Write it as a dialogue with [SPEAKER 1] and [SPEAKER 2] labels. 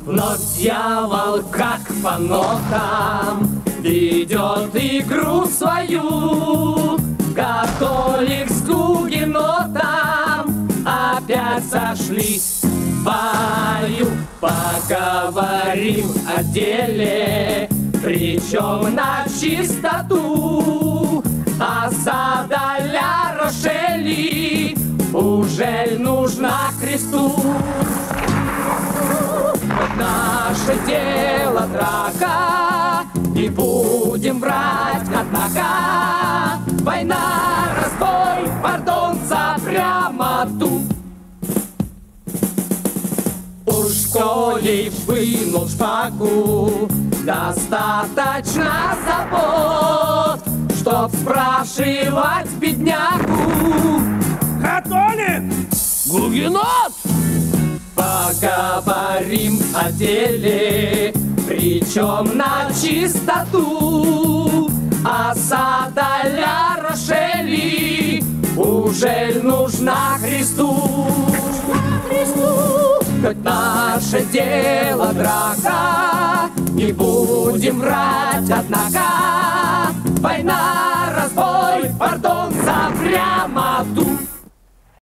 [SPEAKER 1] Но дьявол, как по нотам, ведет игру свою. Католик с гугенотом опять сошлись в бою. Поговорим о деле, причем на чистоту. Осада Ля Рошели уже нужна Христу. Наше дело драка, не будем врать, однако. Война, разбой, пардон за прямоту. Уж коли вынул шпагу, достаточно забот, чтоб спрашивать беднягу.
[SPEAKER 2] Католик! Гугенот!
[SPEAKER 1] Поговорим о деле, причем на чистоту. Осада Ля Рошели уже нужна Христу. Хоть наше дело драка, не будем врать, однако. Война,